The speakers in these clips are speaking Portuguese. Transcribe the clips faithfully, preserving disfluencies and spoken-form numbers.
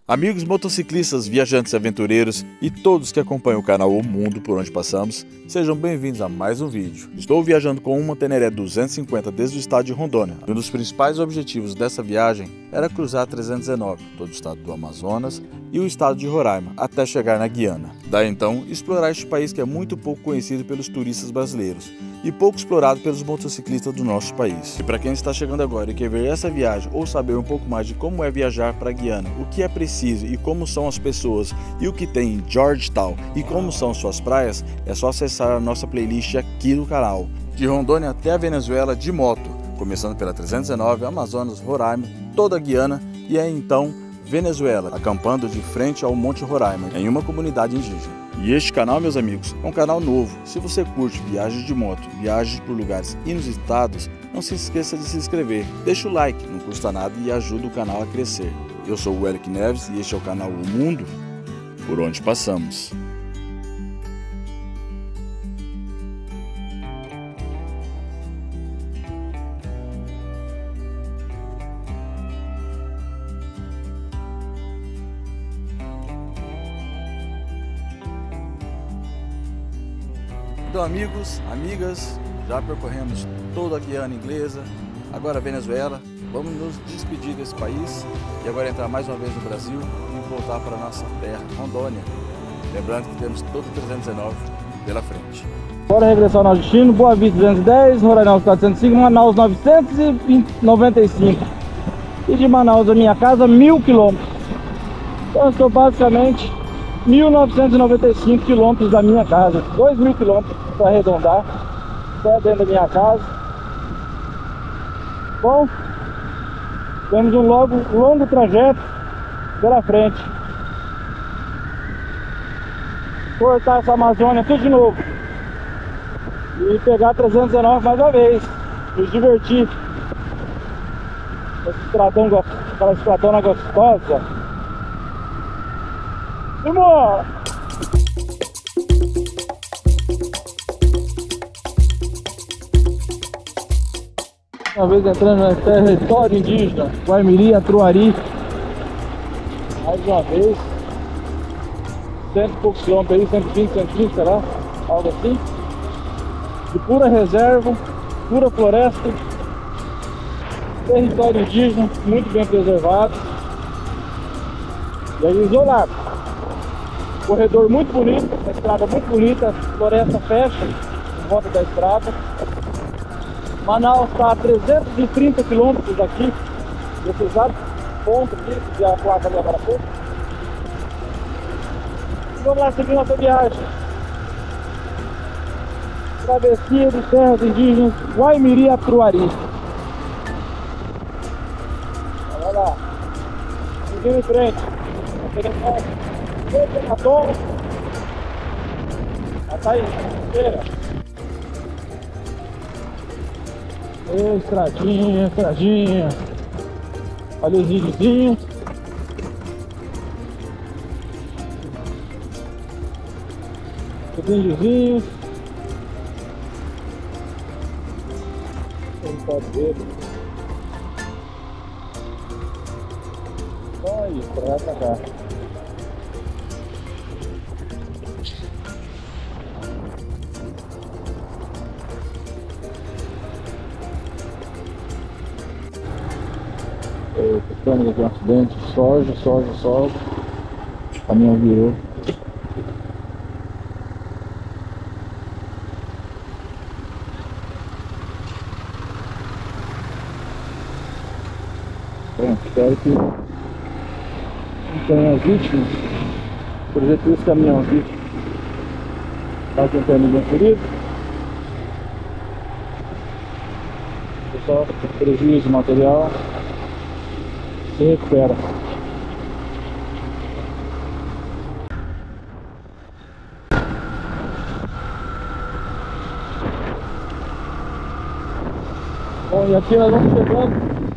Amigos motociclistas, viajantes e aventureiros e todos que acompanham o canal O Mundo Por Onde Passamos, sejam bem-vindos a mais um vídeo. Estou viajando com uma Teneré duzentos e cinquenta desde o estado de Rondônia. Um dos principais objetivos dessa viagem era cruzar a trezentos e dezenove, todo o estado do Amazonas e o estado de Roraima, até chegar na Guiana. Daí então, explorar este país que é muito pouco conhecido pelos turistas brasileiros e pouco explorado pelos motociclistas do nosso país. E para quem está chegando agora e quer ver essa viagem ou saber um pouco mais de como é viajar para a Guiana, o que é preciso e como são as pessoas e o que tem em Georgetown e como são suas praias, é só acessar a nossa playlist aqui no canal. De Rondônia até a Venezuela de moto, começando pela trezentos e dezenove, Amazonas, Roraima, toda a Guiana e aí então Venezuela, acampando de frente ao Monte Roraima, em uma comunidade indígena. E este canal, meus amigos, é um canal novo. Se você curte viagens de moto, viagens por lugares inusitados, não se esqueça de se inscrever. Deixa o like, não custa nada e ajuda o canal a crescer. Eu sou o Eric Neves e este é o canal O Mundo Por Onde Passamos. Então, amigos, amigas, já percorremos toda a Guiana Inglesa, agora a Venezuela. Vamos nos despedir desse país e agora entrar mais uma vez no Brasil e voltar para a nossa terra, Rondônia. Lembrando que temos todo o trezentos e dezenove pela frente. Bora regressar ao nosso destino. Boa Vista duzentos e dez, Roraima quatrocentos e cinco, Manaus novecentos e noventa e cinco. E de Manaus a minha casa, mil quilômetros. Então eu estou basicamente mil novecentos e noventa e cinco quilômetros da minha casa, dois mil quilômetros para arredondar, até dentro da minha casa. Bom, temos um longo, longo trajeto pela frente. Cortar essa Amazônia tudo de novo e pegar trezentos e dezenove mais uma vez, nos divertir. Esse estradão, aquela estradona gostosa. Vamos! Uma vez entrando no território indígena, Guaimiri, Atruari. Mais uma vez. Cento e poucos quilômetros aí, cento e vinte, cento e vinte, será? Algo assim. De pura reserva, pura floresta. Território indígena, muito bem preservado. E aí isolado. Corredor muito bonito, uma estrada muito bonita, a floresta fecha em volta da estrada. Manaus está a trezentos e trinta quilômetros daqui, desse exato ponto aqui, que a placa ali agora há pouco. Vamos lá seguir nossa viagem. Travessia dos terras indígenas Guaimiri Atruari. Olha lá, seguindo em frente. Batom. Já tá aí, espera. Estradinha, estradinha. Olha os videozinhos. Os índiozinhos. Não pode ver. Olha isso, pra lá pra cá. Ficamos aqui um acidente, soja, soja, soja. O caminhão virou. Bom, espero que não tenha vítimas. Por exemplo, esse caminhão aqui tá tentando ninguém ferido. Só prejuízo material. Se recupera. Bom, e aqui nós vamos chegando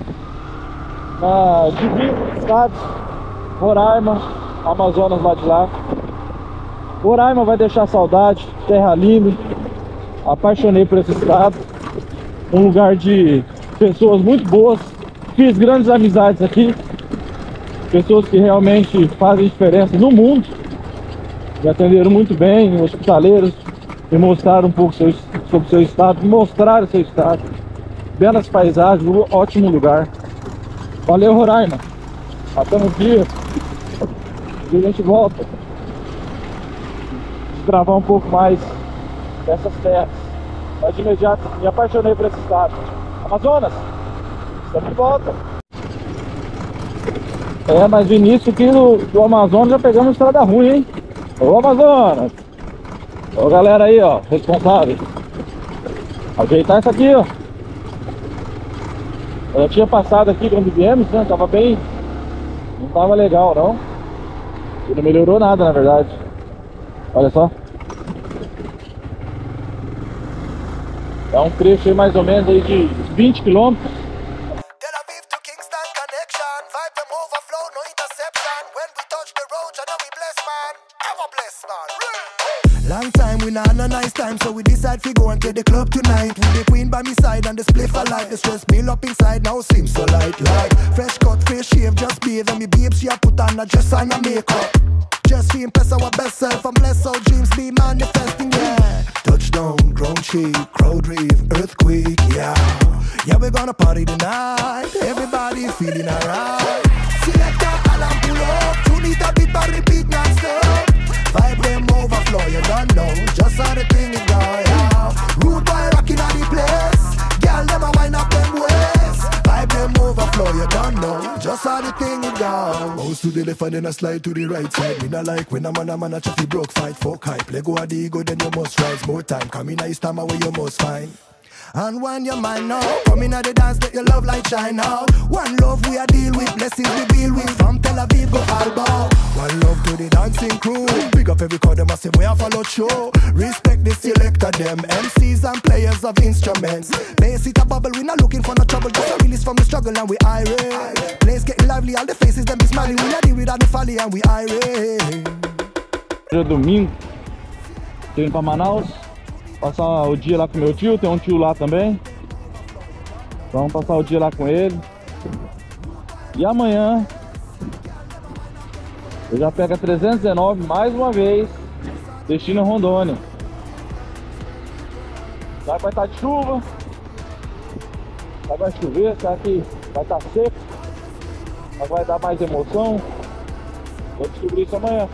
na divisa dos estados, Roraima, Amazonas lá de lá. Roraima vai deixar saudade, terra linda. Apaixonei por esse estado. Um lugar de pessoas muito boas. Fiz grandes amizades aqui. pessoas que realmente fazem diferença no mundo, me atenderam muito bem, hospitaleiros, me mostraram um pouco seu, sobre o seu estado, me mostraram o seu estado, belas paisagens, um ótimo lugar. Valeu, Roraima, até um dia, e a gente volta, gravar um pouco mais dessas terras, mas de imediato me apaixonei por esse estado. Amazonas, estamos de volta. É, mas no início aqui do, do Amazonas já pegamos estrada ruim, hein? Ô Amazonas! Ô galera aí, ó, responsável. Ajeitar isso aqui, ó. Eu já tinha passado aqui quando viemos, né? Tava bem... Não tava legal, não. E não melhorou nada, na verdade. Olha só. É um trecho aí mais ou menos aí de vinte quilômetros. Long time we not no nice time, so we decide to go and take the club tonight. With the queen by me side and the spliff a light. The stress build up inside now seems so light. Like fresh cut, fresh shave, just bathe. And me babe she a put on a dress and a makeup. Just to impress our best self and bless our dreams be manifesting, yeah. Touchdown, ground shake, crowd rave, earthquake, yeah. Yeah, we're gonna party tonight. Everybody feeling alright. Select a alarm pull up. Tune it a bit but repeat non-stop. Vibe them overflow, you don't know. Just how the thing is go, yeah. Rude boy rocking on the place. Girl, them a wind up them waist. Vibe them overflow, you don't know. Just how the thing is go. Bounce to the left and then I slide to the right side. Me not like when a man a man a chuffy broke fight. Fuck hype, let go of the ego then you must rise. More time, come in a time where you must find. And when your mind now, come in at the dance, let your love light shine out. One love we a deal with, blessings we deal with. From Tel Aviv go Alba. One love to the dancing crew. Big up every code, them a say we a follow show. Respect the selector them, M Cs and players of instruments. Bass it a bubble, we not looking for no trouble. Just a release from the struggle and we irate. Place getting lively, all the faces them be smiling. We not deal with all the folly and we irate. Hoje é domingo, tô indo pra Manaus. Passar o dia lá com meu tio, tem um tio lá também. Então vamos passar o dia lá com ele. E amanhã eu já pego a trezentos e dezenove mais uma vez, destino Rondônia. Será que vai estar de chuva? Será que vai chover? Será que vai estar seco? Será que vai dar mais emoção? Vou descobrir isso amanhã.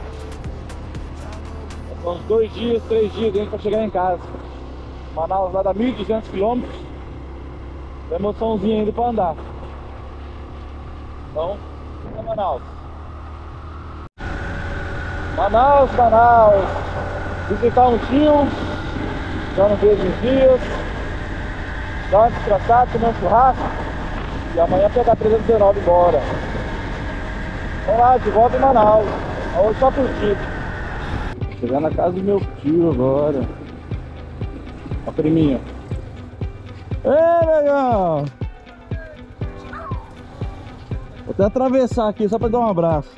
São uns dois dias, três dias para chegar em casa. Manaus vai dar mil e duzentos quilômetros. Tem emoçãozinha ainda para andar. Então, é Manaus. Manaus, Manaus. Visitar um tio. Já não vejo uns dias. Dar uma descansada, comer um churrasco. E amanhã pegar a trezentos e dezenove embora. Vamos lá, de volta em Manaus. Hoje só curtir. Chegar na casa do meu tio agora. A priminha. Ei, legal! Vou até atravessar aqui só pra dar um abraço.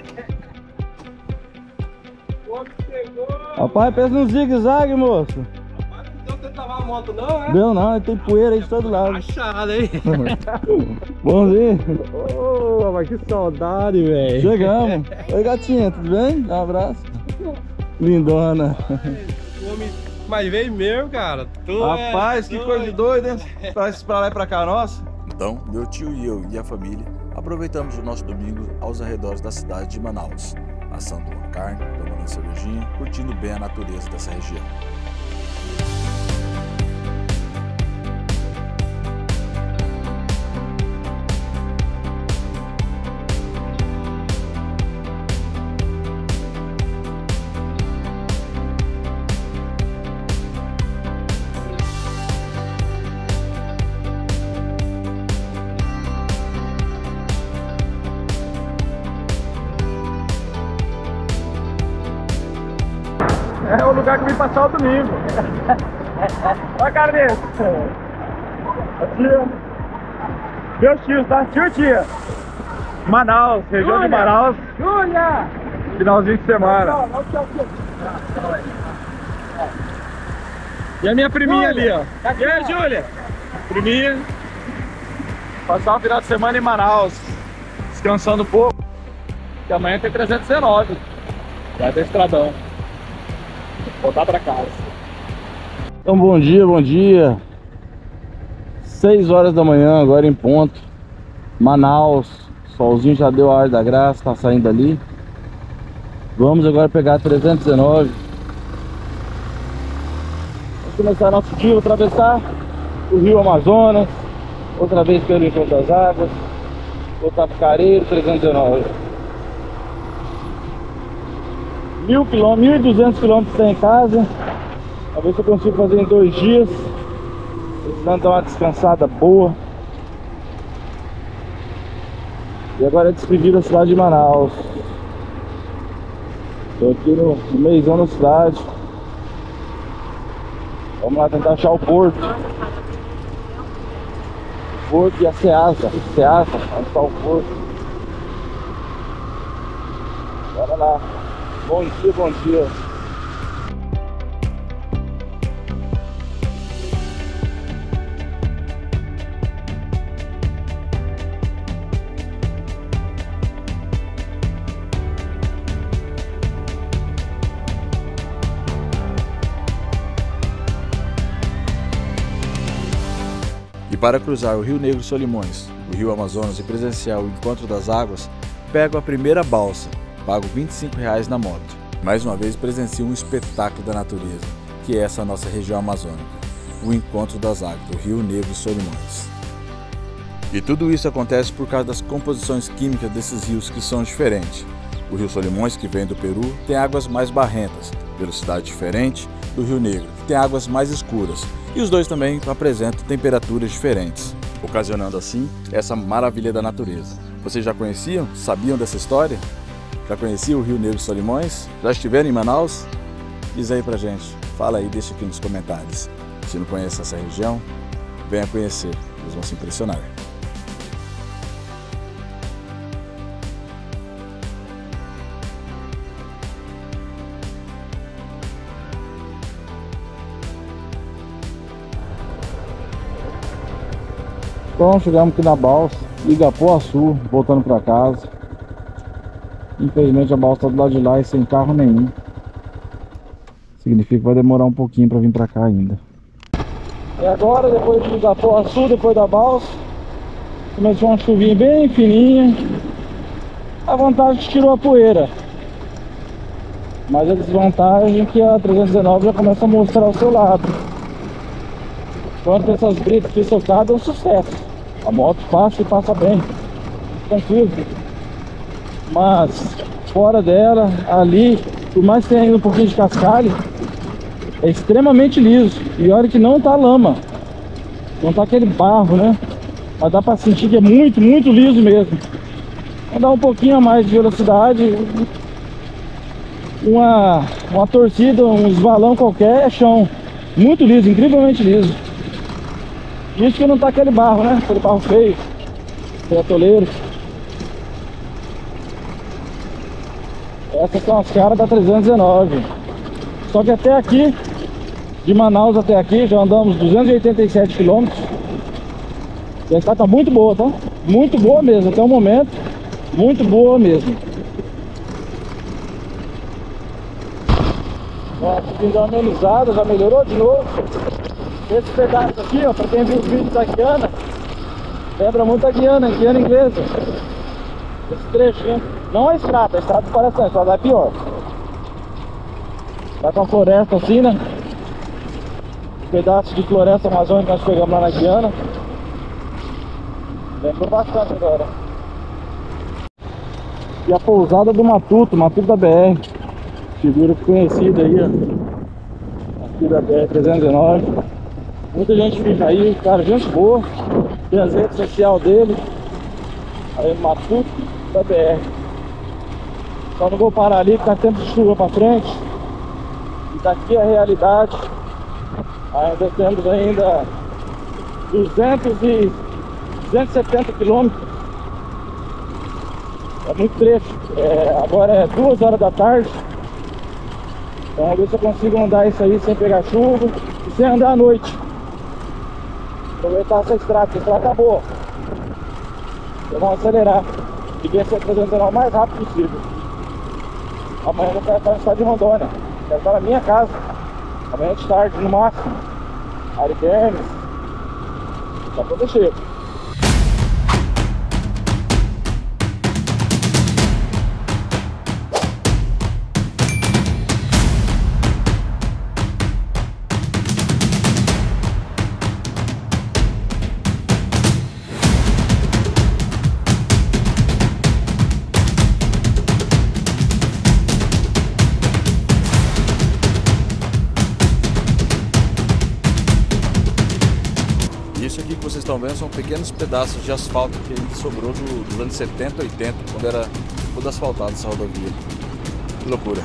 Rapaz, pensa num zigue-zague, moço. Rapaz, não deu tempo de lavar a moto não, é? Deu não, tem poeira aí de todo lado. Achado aí. Bonzinho. Ô, oh, mas que saudade, velho. Chegamos. Oi, gatinha, tudo bem? Dá um abraço. Lindona. O homem mais veio mesmo, cara. Tu Rapaz, é que doido. coisa doida, hein? Pra, pra lá e pra cá, nossa. Então, meu tio e eu e a família aproveitamos o nosso domingo aos arredores da cidade de Manaus, assando uma carne, tomando uma cervejinha, curtindo bem a natureza dessa região. É o lugar que eu vim passar o domingo. Olha a cara dele. Tio. Meus tios, tá? Tio e tia. Manaus, região Júlia. de Manaus. Júlia! Finalzinho de semana. Não, não, não, não. E a minha priminha Júlia. ali, ó. E aí, Júlia? Priminha. Passar o final de semana em Manaus. descansando um pouco, que amanhã tem trezentos e dezenove. Vai ter estradão. Vou voltar pra casa. Então, bom dia, bom dia. seis horas da manhã, agora em ponto. Manaus. Solzinho já deu a hora da graça, tá saindo ali. Vamos agora pegar trezentos e dezenove. Vamos começar nosso dia, atravessar o rio Amazonas. Outra vez pelo Encontro das Águas. Voltar pro Careiro, trezentos e dezenove. Mil quilômetros, mil e duzentos quilômetros tem em casa. A ver se eu consigo fazer em dois dias. Precisando dar uma descansada boa. E agora é despedir da cidade de Manaus. Estou aqui no, no meizão da cidade. Vamos lá tentar achar o porto. O porto e a Ceasa. Ceasa, onde está o porto. Bora lá. Bom dia, bom dia. E para cruzar o Rio Negro Solimões, o Rio Amazonas e presenciar o Encontro das Águas, pego a primeira balsa, pago vinte e cinco reais na moto. Mais uma vez presencio um espetáculo da natureza, que é essa nossa região amazônica, o Encontro das Águas, do Rio Negro Solimões. E tudo isso acontece por causa das composições químicas desses rios que são diferentes. O Rio Solimões, que vem do Peru, tem águas mais barrentas, velocidade diferente do Rio Negro, que tem águas mais escuras. E os dois também apresentam temperaturas diferentes, ocasionando assim essa maravilha da natureza. Vocês já conheciam? Sabiam dessa história? Já conheciam o Rio Negro Solimões? Já estiveram em Manaus? Diz aí pra gente, fala aí, deixa aqui nos comentários. Se não conhece essa região, venha conhecer, eles vão se impressionar. Então chegamos aqui na balsa, Igapuaçu, voltando para casa. Infelizmente a balsa está do lado de lá e sem carro nenhum. Significa que vai demorar um pouquinho para vir para cá ainda. E agora, depois de Igapuaçu, depois da balsa, começou uma chuvinha bem fininha. A vantagem é que tirou a poeira, mas a desvantagem é que a trezentos e dezenove já começa a mostrar o seu lado. Enquanto essas britas aqui socadas é um sucesso. A moto passa e passa bem, tranquilo. Mas fora dela, ali, por mais que tenha ainda um pouquinho de cascalho, é extremamente liso. E olha que não tá lama, não tá aquele barro, né? Mas dá pra sentir que é muito, muito liso mesmo. Vamos dar um pouquinho a mais de velocidade, uma, uma torcida, um esvalão qualquer, é chão. Muito liso, incrivelmente liso. Isso que não tá aquele barro, né? Aquele barro feio, aquele atoleiro. Essas são as caras da trezentos e dezenove. Só que até aqui, de Manaus até aqui, já andamos duzentos e oitenta e sete quilômetros. E a estrada tá muito boa, tá? Muito boa mesmo, até o momento. Muito boa mesmo. Ó, subindo uma amenizada, já melhorou de novo. Esse pedaço aqui, ó, pra quem viu os vídeos da Guiana, lembra muito a Guiana, Guiana inglesa. Esse trechinho, não a estrada, a estrada parece a estrada é pior. Tá com a floresta assim, né? Pedaço de floresta amazônica que nós pegamos lá na Guiana. Lembrou bastante agora. E a pousada do Matuto, Matuto da B R. Figura conhecida aí, ó. Aqui da B R trezentos e dezenove. Muita gente fica aí, cara, gente boa. Tem as redes sociais dele. Aí no Matuto da B R. Só não vou parar ali, porque tá tempo de chuva pra frente. E daqui a realidade. Ainda temos ainda duzentos e setenta quilômetros. É muito trecho. É, agora é duas horas da tarde. Então vamos ver se eu consigo andar isso aí sem pegar chuva e sem andar à noite. Aproveitar essa estrada, essa estrada tá boa. Então vamos acelerar. Liguei esse apresentando o mais rápido possível. Amanhã eu quero estar no estado de Rondônia. Quero estar na minha casa. Amanhã de tarde, no máximo. Ariquemes. Tá tudo cheio. Isso aqui que vocês estão vendo são pequenos pedaços de asfalto que ainda sobrou do, dos anos setenta, oitenta, quando era toda asfaltada essa rodovia. Que loucura!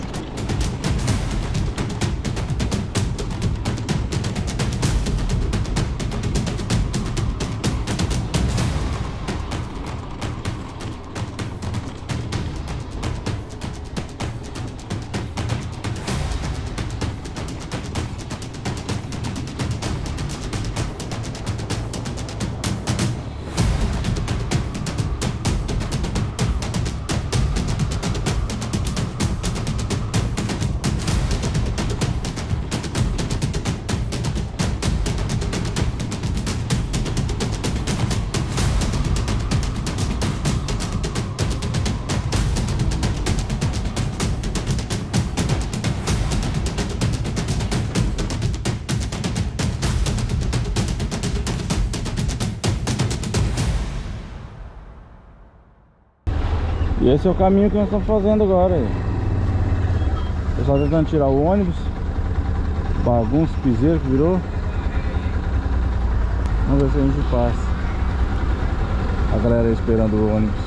E esse é o caminho que nós estamos fazendo agora aí. O pessoal tentando tirar o ônibus. Bagunça, piseiro que virou. Vamos ver se a gente passa. A galera aí esperando o ônibus.